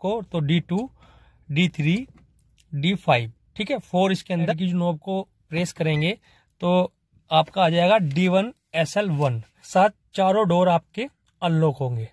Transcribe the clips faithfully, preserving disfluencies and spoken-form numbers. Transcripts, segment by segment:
को तो D two, D three, D five, ठीक है। फोर इसके अंदर की जो नॉब को प्रेस करेंगे तो आपका आ जाएगा D one S L one. साथ चारों डोर आपके अनलॉक होंगे।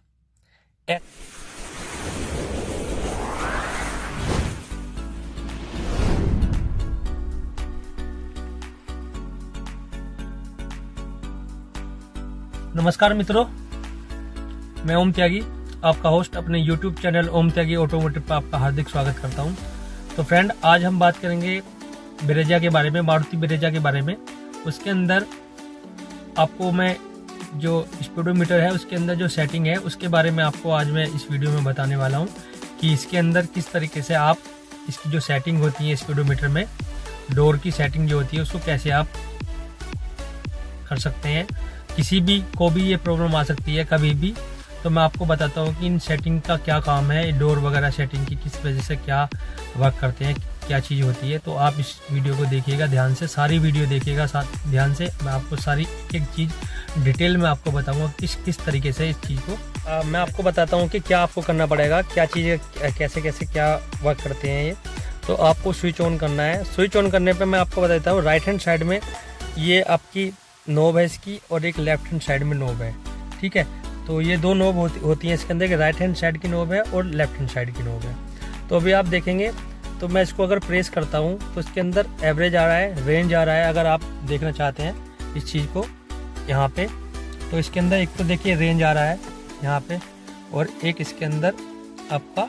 नमस्कार मित्रों, मैं ओमtyagi, आपका होस्ट अपने यूट्यूब चैनल ओमtyagi ऑटोमोटिव पर आपका हार्दिक स्वागत करता हूं। तो फ्रेंड, आज हम बात करेंगे ब्रेजा के बारे में, मारुति ब्रेजा के बारे में। उसके अंदर आपको मैं जो स्पीडोमीटर है उसके अंदर जो सेटिंग है उसके बारे में आपको आज मैं इस वीडियो में बताने वाला हूं कि इसके अंदर किस तरीके से आप इसकी जो सेटिंग होती है स्पीडोमीटर में, डोर की सेटिंग जो होती है उसको कैसे आप कर सकते हैं। किसी भी को भी ये प्रॉब्लम आ सकती है कभी भी, तो मैं आपको बताता हूँ कि इन सेटिंग का क्या काम है, डोर वगैरह सेटिंग की किस वजह से क्या वर्क करते हैं, क्या चीज़ होती है। तो आप इस वीडियो को देखिएगा ध्यान से, सारी वीडियो देखिएगा साथ ध्यान से। मैं आपको सारी एक चीज़ डिटेल में आपको बताऊंगा किस किस तरीके से इस चीज़ को आ, मैं आपको बताता हूँ कि क्या आपको करना पड़ेगा, क्या चीज़ें कैसे कैसे क्या वर्क करते हैं ये। तो आपको स्विच ऑन करना है। स्विच ऑन करने पर मैं आपको बताता हूँ, राइट हैंड साइड में ये आपकी नोब है इसकी और एक लेफ्ट हैंड साइड में नोब है, ठीक है। तो ये दो नोब होती, होती हैं इसके अंदर, एक राइट हैंड साइड की नोब है और लेफ्ट हैंड साइड की नोब है। तो अभी आप देखेंगे तो मैं इसको अगर प्रेस करता हूँ तो इसके अंदर एवरेज आ रहा है, रेंज आ रहा है। अगर आप देखना चाहते हैं इस चीज़ को यहाँ पे, तो इसके अंदर एक तो देखिए रेंज आ रहा है यहाँ पे, और एक इसके अंदर आपका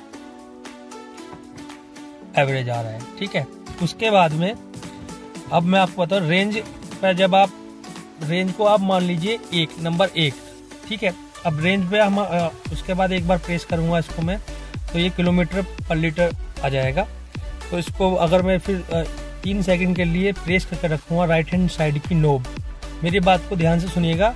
एवरेज आ रहा है, ठीक है। उसके बाद में अब मैं आपको बताऊँ, रेंज पर जब आप रेंज को आप मान लीजिए एक नंबर एक, ठीक है। अब रेंज पे हम उसके बाद एक बार प्रेस करूंगा इसको मैं, तो ये किलोमीटर पर लीटर आ जाएगा। तो इसको अगर मैं फिर तीन सेकंड के लिए प्रेस करके रखूंगा राइट हैंड साइड की नोब, मेरी बात को ध्यान से सुनिएगा।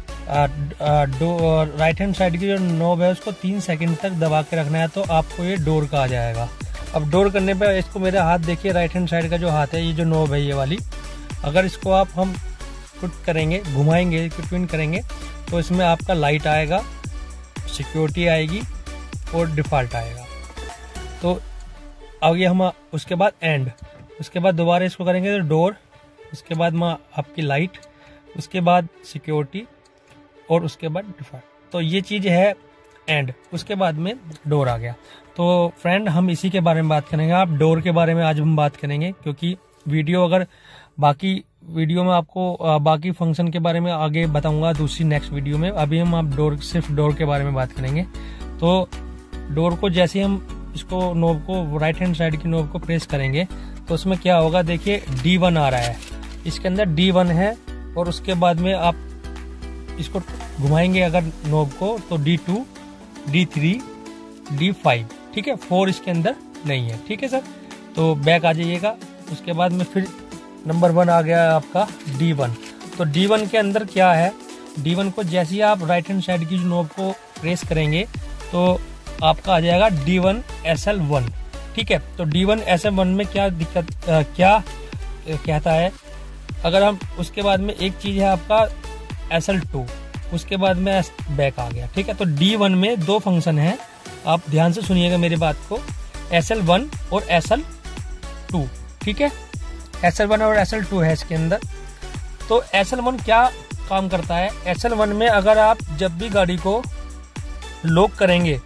राइट हैंड साइड की जो नोब है उसको तीन सेकंड तक दबा के रखना है, तो आपको ये डोर का आ जाएगा। अब डोर करने पे इसको मेरे हाथ देखिए, राइट हैंड साइड का जो हाथ है, ये जो नोब है ये वाली, अगर इसको आप हम पुट करेंगे, घुमाएंगे, ट्विन करेंगे, तो इसमें आपका लाइट आएगा, सिक्योरिटी आएगी और डिफ़ॉल्ट आएगा। तो आगे हम उसके बाद एंड, उसके बाद दोबारा इसको करेंगे तो डोर, उसके बाद में आपकी लाइट, उसके बाद सिक्योरिटी और उसके बाद डिफ़ॉल्ट। तो ये चीज़ है एंड, उसके बाद में डोर आ गया। तो फ्रेंड, हम इसी के बारे में बात करेंगे। आप डोर के बारे में आज हम बात करेंगे, क्योंकि वीडियो अगर बाकी वीडियो में आपको बाकी फंक्शन के बारे में आगे बताऊंगा दूसरी नेक्स्ट वीडियो में। अभी हम आप डोर सिर्फ डोर के बारे में बात करेंगे। तो डोर को जैसे हम इसको नोब को राइट हैंड साइड की नोब को प्रेस करेंगे तो उसमें क्या होगा, देखिए डी वन आ रहा है, इसके अंदर डी वन है। और उसके बाद में आप इसको घुमाएंगे अगर नोब को तो D two, D three, D five, ठीक है। फोर इसके अंदर नहीं है, ठीक है सर। तो बैक आ जाइएगा। उसके बाद में फिर नंबर वन आ गया आपका डी वन। तो डी वन के अंदर क्या है, डी वन को जैसे ही आप राइट हैंड साइड की जो नोब को प्रेस करेंगे तो आपका आ जाएगा D one S L one, ठीक है। तो D one S L one में क्या दिक्कत आ, क्या आ, कहता है, अगर हम उसके बाद में एक चीज़ है आपका एस एल टू, उसके बाद में बैक आ गया, ठीक है। तो डी वन में दो फंक्शन है, आप ध्यान से सुनिएगा मेरी बात को, एस एल वन और एस एल टू, ठीक है। एस एल वन और एस एल टू है इसके अंदर। तो एस एल वन क्या काम करता है, एस एल वन में अगर आप जब भी गाड़ी को लॉक करेंगे,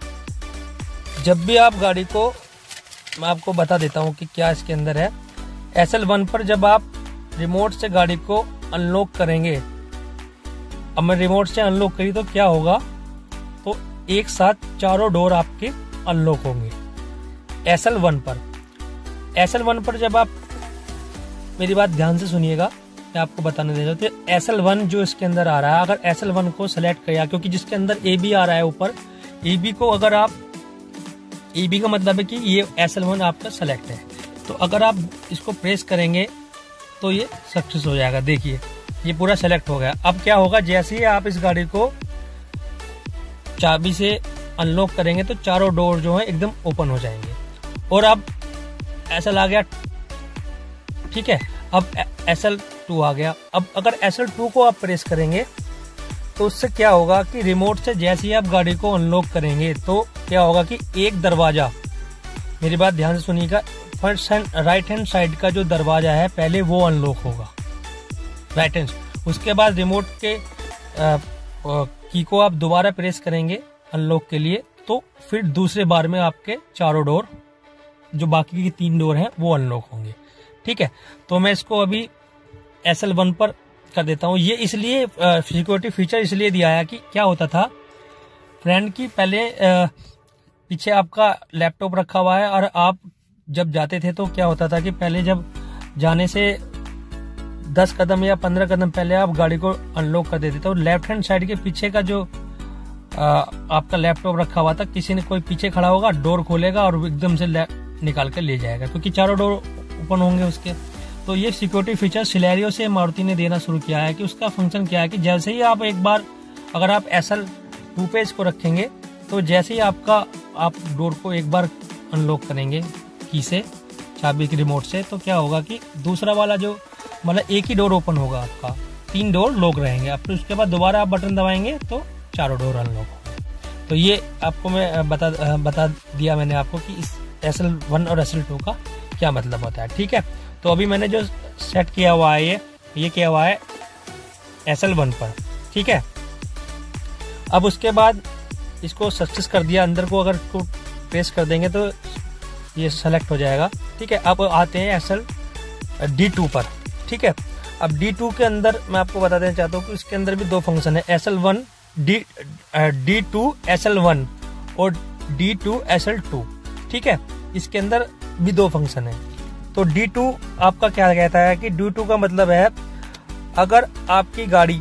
जब भी आप गाड़ी को, मैं आपको बता देता हूँ कि क्या इसके अंदर है। एस एल वन पर जब आप रिमोट से गाड़ी को अनलॉक करेंगे, अब मैं रिमोट से अनलॉक करी तो क्या होगा, तो एक साथ चारों डोर आपके अनलॉक होंगे एस एल वन पर। एस एल वन पर जब आप, मेरी बात ध्यान से सुनिएगा, मैं आपको बताने दे रहा हूँ। तो एस एल वन जो इसके अंदर आ रहा है, अगर एस एल वन को सेलेक्ट किया, क्योंकि जिसके अंदर ए बी आ रहा है ऊपर, ए बी को अगर आप, ए बी का मतलब है कि ये एस एल वन आपका सेलेक्ट है, तो अगर आप इसको प्रेस करेंगे तो ये सक्सेस हो जाएगा। देखिए ये पूरा सेलेक्ट हो गया। अब क्या होगा, जैसे ही आप इस गाड़ी को चाबी से अनलॉक करेंगे तो चारों डोर जो है एकदम ओपन हो जाएंगे। और अब एस एल आ गया, ठीक है। अब एस एल टू आ गया। अब अगर एस एल टू को आप प्रेस करेंगे तो उससे क्या होगा कि रिमोट से जैसे ही आप गाड़ी को अनलॉक करेंगे तो क्या होगा कि एक दरवाजा मेरी बात ध्यान से सुनिएगा। First hand right hand side का जो दरवाजा है पहले वो अनलॉक होगा, राइट हैंड। उसके बाद रिमोट के आ, की को आप दोबारा प्रेस करेंगे अनलॉक के लिए, तो फिर दूसरे बार में आपके चारों डोर, जो बाकी की तीन डोर हैं, वो अनलॉक होंगे। ठीक है, तो मैं इसको अभी एस एल वन पर कर देता हूँ। ये इसलिए सिक्योरिटी फीचर इसलिए दिया है कि क्या होता था फ्रेंड की, पहले आ, पीछे आपका लैपटॉप रखा हुआ है और आप जब जाते थे तो क्या होता था कि पहले जब जाने से दस कदम या पंद्रह कदम पहले आप गाड़ी को अनलॉक कर देते थे, तो लेफ्ट हैंड साइड के पीछे का जो आ, आपका लैपटॉप रखा हुआ था, किसी ने कोई पीछे खड़ा होगा, डोर खोलेगा और एकदम से निकाल कर ले जाएगा, क्योंकि चारों डोर ओपन होंगे उसके। तो ये सिक्योरिटी फीचर सिलेरियो से मारुति ने देना शुरू किया है कि उसका फंक्शन क्या है कि जैसे ही आप एक बार अगर आप एस एल टू पे इसको रखेंगे, तो जैसे ही आपका आप डोर को एक बार अनलॉक करेंगे की से, चाबी के रिमोट से, तो क्या होगा कि दूसरा वाला जो मतलब एक ही डोर ओपन होगा आपका, तीन डोर लॉक रहेंगे। अब फिर उसके बाद दोबारा आप बटन दबाएंगे तो चारों डोर अनलॉक होंगे। तो ये आपको मैं बता बता दिया मैंने आपको कि इस एस एल वन और एस एल टू का क्या मतलब होता है। ठीक है, तो अभी मैंने जो सेट किया हुआ है ये ये किया हुआ है एस एल वन पर। ठीक है, अब उसके बाद इसको सक्सेस कर दिया, अंदर को अगर इसको प्रेस कर देंगे तो ये सेलेक्ट हो जाएगा। ठीक है, अब आते हैं एस एल डी टू पर। ठीक है, अब डी टू के अंदर मैं आपको बता देना चाहता हूँ कि इसके अंदर भी दो फंक्शन है, S L one D D two S L one और D two S L two. ठीक है, इसके अंदर भी दो फंक्शन है। तो डी टू आपका क्या कहता है कि डी टू का मतलब है अगर आपकी गाड़ी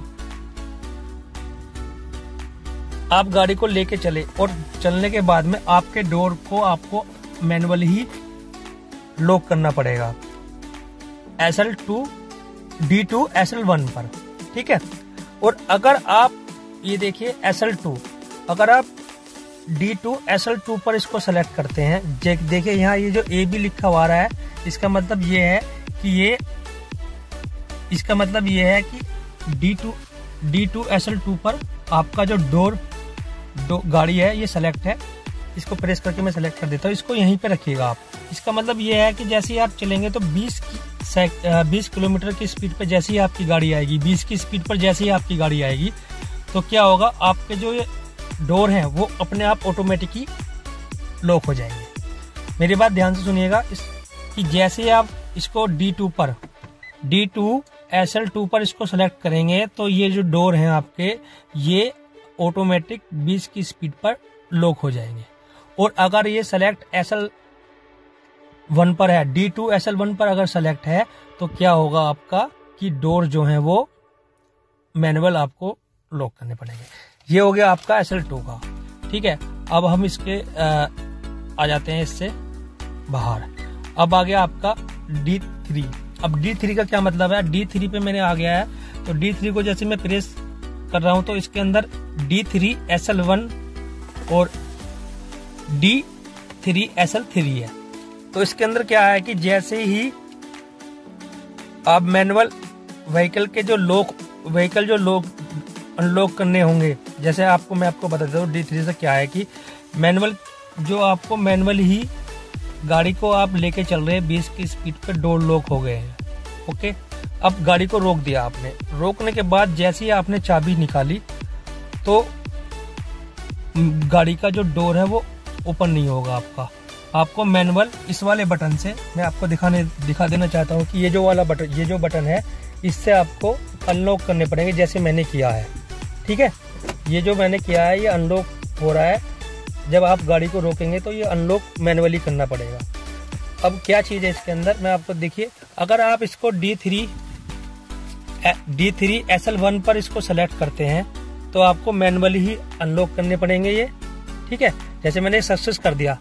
आप गाड़ी को लेके चले और चलने के बाद में आपके डोर को आपको मैनुअली ही लॉक करना पड़ेगा S L two D two S L one पर। ठीक है, और अगर आप ये देखिए एस एल टू, अगर आप D two S L two पर इसको सेलेक्ट करते हैं, देखिए यहाँ ये जो ए बी लिखा हुआ रहा है, इसका मतलब ये है कि ये इसका मतलब ये है कि D two D two S L two पर आपका जो डोर दो गाड़ी है ये सेलेक्ट है। इसको प्रेस करके मैं सेलेक्ट कर देता हूँ, इसको यहीं पे रखिएगा आप। इसका मतलब ये है कि जैसे ही आप चलेंगे तो बीस बीस किलोमीटर की स्पीड पे जैसे ही आपकी गाड़ी आएगी, बीस की स्पीड पर जैसे ही आपकी गाड़ी आएगी, तो क्या होगा, आपके जो ये डोर हैं वो अपने आप ऑटोमेटिकली लॉक हो जाएंगे। मेरी बात ध्यान से सुनिएगा, इस कि जैसे आप इसको डी टू पर D two S L two पर इसको सेलेक्ट करेंगे तो ये जो डोर हैं आपके ये ऑटोमेटिक बीस की स्पीड पर लॉक हो जाएंगे। और अगर ये सेलेक्ट एस एल वन पर है, D two S L one पर अगर सेलेक्ट है, तो क्या होगा आपका कि डोर जो है वो मैनुअल आपको लॉक करने पड़ेंगे। ये हो गया आपका एस एल टू का। ठीक है, अब हम इसके आ, आ जाते हैं इससे बाहर। अब आ गया आपका डी थ्री। अब डी थ्री का क्या मतलब है, डी थ्री पे मैंने आ गया है, तो डी थ्री को जैसे मैं प्रेस कर रहा हूं तो इसके अंदर D three S L one और D three S L three है। तो इसके अंदर क्या है कि जैसे ही आप मैनुअल व्हीकल के जो लॉक व्हीकल जो लॉक अनलॉक करने होंगे, जैसे आपको मैं आपको बता देता हूँ डी थ्री से क्या है कि मैनुअल जो आपको मैनुअल ही गाड़ी को आप लेके चल रहे हैं बीस की स्पीड पे, डोर लॉक हो गए हैं। ओके, अब गाड़ी को रोक दिया आपने, रोकने के बाद जैसे ही आपने चाबी निकाली तो गाड़ी का जो डोर है वो ओपन नहीं होगा आपका। आपको मैनुअल इस वाले बटन से मैं आपको दिखाने दिखा देना चाहता हूँ कि ये जो वाला बटन ये जो बटन है इससे आपको अनलॉक करने पड़ेंगे, जैसे मैंने किया है। ठीक है, ये जो मैंने किया है ये अनलॉक हो रहा है। जब आप गाड़ी को रोकेंगे तो ये अनलॉक मैनुअली करना पड़ेगा। अब क्या चीज़ है इसके अंदर मैं आपको देखिए, अगर आप इसको D three D three S L one पर इसको सेलेक्ट करते हैं तो आपको मैनुअली ही अनलॉक करने पड़ेंगे ये। ठीक है, जैसे मैंने सक्सेस कर दिया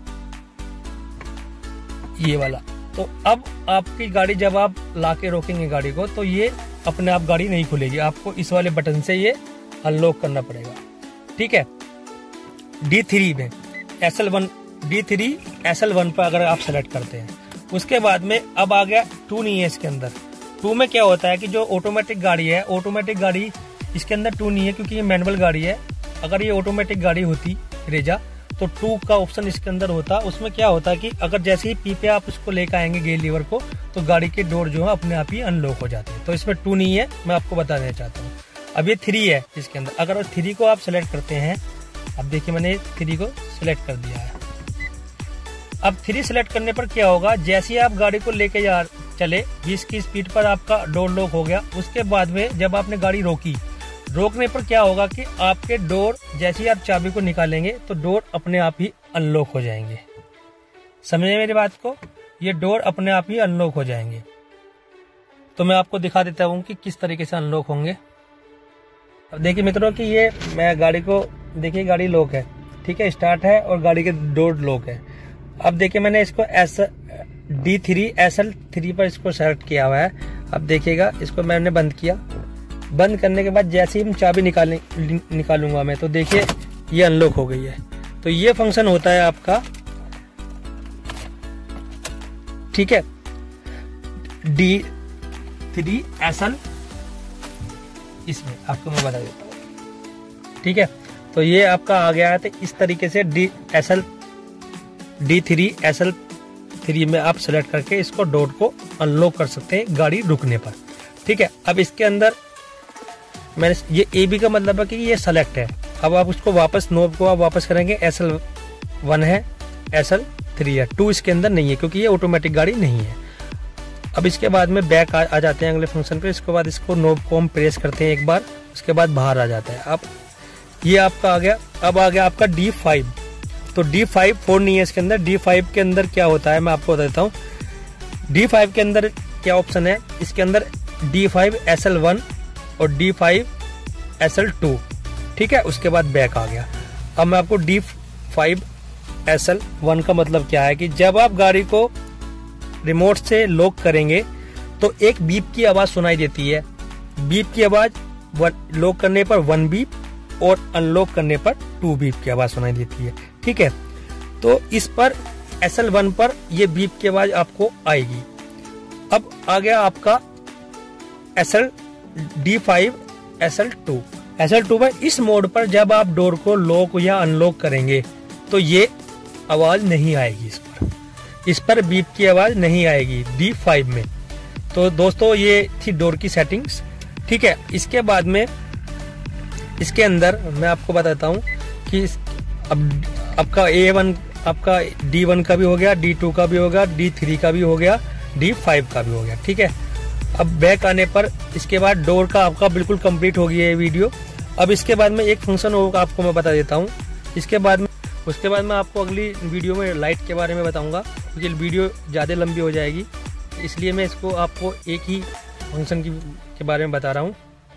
ये वाला, तो अब आपकी गाड़ी जब आप लाके रोकेंगे गाड़ी को तो ये अपने आप गाड़ी नहीं खुलेगी, आपको इस वाले बटन से ये अनलॉक करना पड़ेगा। ठीक है, डी थ्री में S L one D three S L one पर अगर आप सेलेक्ट करते हैं, उसके बाद में अब आ गया टू नहीं है इसके अंदर। टू में क्या होता है कि जो ऑटोमेटिक गाड़ी है, ऑटोमेटिक गाड़ी इसके अंदर टू नहीं है क्योंकि ये मैनुअल गाड़ी है। अगर ये ऑटोमेटिक गाड़ी होती ब्रेजा तो टू का ऑप्शन इसके अंदर होता। उसमें क्या होता है कि अगर जैसे ही पी पे आप उसको लेकर आएंगे गेयर लीवर को, तो गाड़ी के डोर जो है अपने आप ही अनलॉक हो जाते हैं। तो इसमें टू नहीं है, मैं आपको बता देना चाहता हूँ। अब ये थ्री है इसके अंदर। अगर थ्री को आप सिलेक्ट करते हैं, अब देखिए मैंने थ्री को सिलेक्ट कर दिया है। अब थ्री सिलेक्ट करने पर क्या होगा, जैसे ही आप गाड़ी को लेके जा चले बीस की स्पीड पर आपका डोर लॉक हो गया। उसके बाद में जब आपने गाड़ी रोकी, रोकने पर क्या होगा कि आपके डोर जैसे ही आप चाबी को निकालेंगे तो डोर अपने आप ही अनलॉक हो जाएंगे। समझे मेरी बात को? ये डोर अपने आप ही अनलॉक हो जाएंगे। तो मैं आपको दिखा देता हूँ कि किस तरीके से अनलॉक होंगे। अब देखिए मित्रों कि ये मैं गाड़ी को, देखिए गाड़ी लॉक है, ठीक है, स्टार्ट है और गाड़ी के डोर लॉक है। अब देखिए मैंने इसको S D three S L three पर इसको सेलेक्ट किया हुआ है। अब देखिएगा इसको मैंने बंद किया। बंद करने के बाद जैसे ही हम चाबी निकालने निकालूंगा मैं, तो देखिए ये अनलॉक हो गई है। तो ये फंक्शन होता है आपका, ठीक है, डी थ्री एस एल, इसमें आपको मैं बता देता हूँ, ठीक है। तो ये आपका आ गया है। तो इस तरीके से D S L D three S L three में आप सेलेक्ट करके इसको डोर को अनलॉक कर सकते हैं गाड़ी रुकने पर, ठीक है। अब इसके अंदर मैंने ये ए बी का मतलब है कि ये सेलेक्ट है। अब आप उसको वापस नोब को आप वापस करेंगे, एस एल वन है, एस एल थ्री है, टू इसके अंदर नहीं है क्योंकि ये ऑटोमेटिक गाड़ी नहीं है। अब इसके बाद में बैक आ, आ जाते हैं अगले फंक्शन पे। इसके बाद इसको नोब को हम प्रेस करते हैं एक बार, उसके बाद बाहर आ जाता है। अब ये आपका आ गया। अब आ गया आपका डी फाइव। तो डी फाइव फोर नहीं है इसके अंदर। डी फाइव के अंदर क्या होता है मैं आपको बता देता हूँ। डी फाइव के अंदर क्या ऑप्शन है, इसके अंदर D five S L one और D five S L two, ठीक है। उसके बाद बैक आ गया। अब मैं आपको D five S L one का मतलब क्या है कि जब आप गाड़ी को रिमोट से लॉक करेंगे तो एक बीप की आवाज सुनाई देती है। बीप की आवाज लॉक करने पर वन बीप और अनलॉक करने पर टू बीप की आवाज सुनाई देती है, ठीक है। तो इस पर एस एल वन पर ये बीप की आवाज आपको आएगी। अब आ गया आपका S L D five S L two. S L two में इस मोड पर जब आप डोर को लॉक या अनलॉक करेंगे तो ये आवाज नहीं आएगी। इस पर इस पर बीप की आवाज नहीं आएगी डी फाइव में। तो दोस्तों ये थी डोर की सेटिंग्स, ठीक है। इसके बाद में इसके अंदर मैं आपको बताता हूँ कि अब आपका ए वन आपका डी वन का भी हो गया, डी टू का भी हो गया, डी थ्री का भी हो गया, डी फाइव का भी हो गया, ठीक है। अब बैक आने पर इसके बाद डोर का आपका बिल्कुल कंप्लीट हो गया ये वीडियो। अब इसके बाद में एक फंक्शन होगा आपको मैं बता देता हूँ। इसके बाद में उसके बाद मैं आपको अगली वीडियो में लाइट के बारे में बताऊंगा क्योंकि वीडियो ज़्यादा लंबी हो जाएगी, इसलिए मैं इसको आपको एक ही फंक्शन की के बारे में बता रहा हूँ।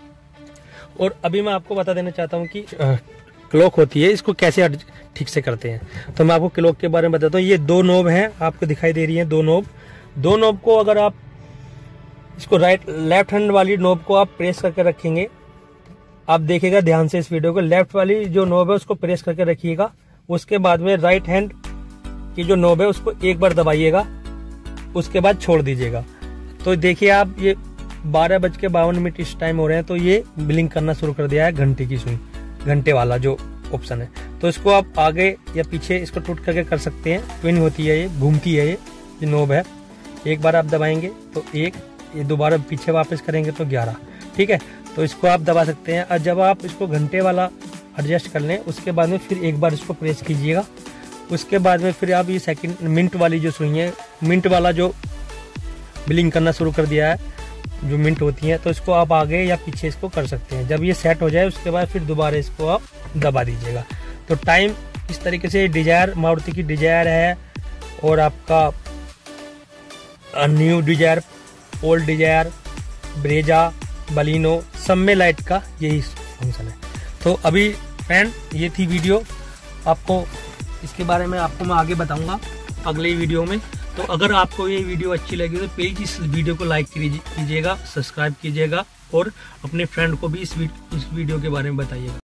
और अभी मैं आपको बता देना चाहता हूँ कि क्लॉक होती है, इसको कैसे ठीक से करते हैं। तो मैं आपको क्लॉक के बारे में बताता हूँ। ये दो नोब हैं, आपको दिखाई दे रही हैं दो नोब। दो नोब को अगर आप इसको राइट लेफ्ट हैंड वाली नोब को आप प्रेस करके रखेंगे, आप देखिएगा ध्यान से इस वीडियो को। लेफ्ट वाली जो नोब है उसको प्रेस करके रखिएगा। उसके बाद में राइट हैंड की जो नोब है उसको एक बार दबाइएगा, उसके बाद छोड़ दीजिएगा। तो देखिए आप ये बारह बज के बावन मिनट इस टाइम हो रहे हैं, तो ये ब्लिंक करना शुरू कर दिया है घंटे की सुई, घंटे वाला जो ऑप्शन है। तो इसको आप आगे या पीछे इसको टूट करके कर सकते हैं। ट्विन होती है, ये घूमती है, ये ये नोब है। एक बार आप दबाएंगे तो एक, ये दोबारा पीछे वापस करेंगे तो ग्यारह, ठीक है। तो इसको आप दबा सकते हैं। और जब आप इसको घंटे वाला एडजस्ट कर लें उसके बाद में फिर एक बार इसको प्रेस कीजिएगा। उसके बाद में फिर आप ये सेकंड मिनट वाली जो सुई है, मिनट वाला जो ब्लिंक करना शुरू कर दिया है, जो मिनट होती है, तो इसको आप आगे या पीछे इसको कर सकते हैं। जब ये सेट हो जाए उसके बाद फिर दोबारा इसको आप दबा दीजिएगा। तो टाइम इस तरीके से डिजायर, मारुति की डिजायर है और आपका new Dzire, old Dzire, Brezza, Baleno, सब में लाइट का यही फंक्शन है। तो अभी फ्रेंड ये थी वीडियो, आपको इसके बारे में आपको मैं आगे बताऊंगा अगले वीडियो में। तो अगर आपको ये वीडियो अच्छी लगी तो प्लीज इस वीडियो को लाइक कीजिएगा, सब्सक्राइब कीजिएगा और अपने फ्रेंड को भी इस वीडियो के बारे में बताइएगा।